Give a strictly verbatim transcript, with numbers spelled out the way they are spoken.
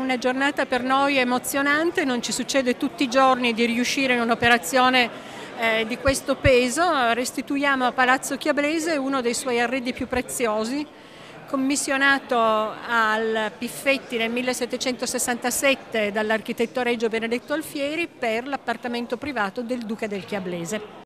una giornata per noi emozionante, non ci succede tutti i giorni di riuscire in un'operazione eh, di questo peso. Restituiamo a Palazzo Chiablese uno dei suoi arredi più preziosi, commissionato al Piffetti nel millesettecentosessantasette dall'architetto regio Benedetto Alfieri per l'appartamento privato del Duca del Chiablese.